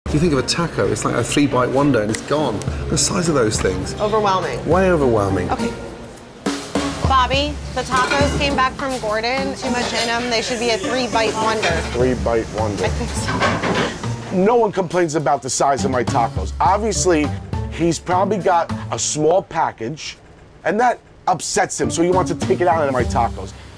You think of a taco, it's like a 3-bite wonder and it's gone. The size of those things. Overwhelming. Way overwhelming. Okay. Bobby, the tacos came back from Gordon. Too much in them. They should be a 3-bite wonder. 3-bite wonder. I think so. No one complains about the size of my tacos. Obviously, he's probably got a small package, and that upsets him, so he wants to take it out of my tacos.